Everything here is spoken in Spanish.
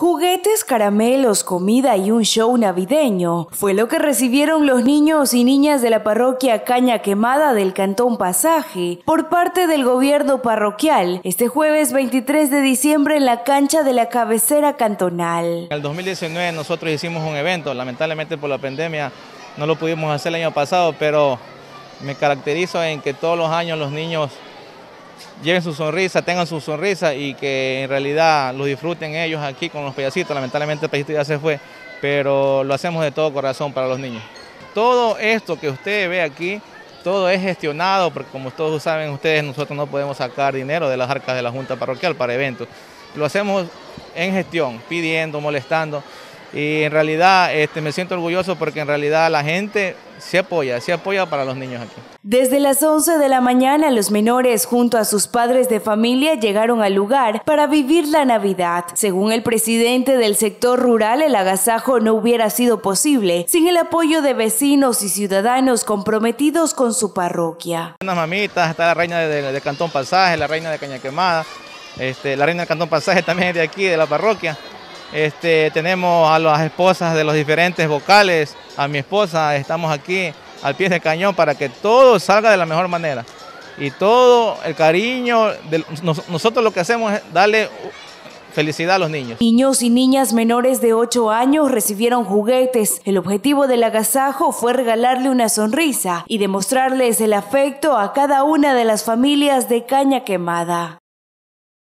Juguetes, caramelos, comida y un show navideño fue lo que recibieron los niños y niñas de la parroquia Caña Quemada del Cantón Pasaje por parte del gobierno parroquial este jueves 23 de diciembre en la cancha de la cabecera cantonal. En el 2019 nosotros hicimos un evento, lamentablemente por la pandemia no lo pudimos hacer el año pasado, pero me caracterizo en que todos los años los niños lleven su sonrisa, tengan su sonrisa y que en realidad lo disfruten ellos aquí con los payasitos. Lamentablemente el payasito ya se fue, pero lo hacemos de todo corazón para los niños. Todo esto que usted ve aquí, todo es gestionado, porque como todos saben ustedes, nosotros no podemos sacar dinero de las arcas de la Junta Parroquial para eventos. Lo hacemos en gestión, pidiendo, molestando. Y en realidad me siento orgulloso porque en realidad la gente se apoya para los niños aquí. Desde las 11 de la mañana los menores junto a sus padres de familia llegaron al lugar para vivir la Navidad. Según el presidente del sector rural, el agasajo no hubiera sido posible sin el apoyo de vecinos y ciudadanos comprometidos con su parroquia. Unas mamitas, está la reina de Cantón Pasaje, la reina de Caña Quemada, la reina del Cantón Pasaje también es de aquí, de la parroquia. Tenemos a las esposas de los diferentes vocales, a mi esposa, estamos aquí al pie del cañón para que todo salga de la mejor manera. Y todo el cariño, nosotros lo que hacemos es darle felicidad a los niños. Niños y niñas menores de 8 años recibieron juguetes. El objetivo del agasajo fue regalarle una sonrisa y demostrarles el afecto a cada una de las familias de Caña Quemada.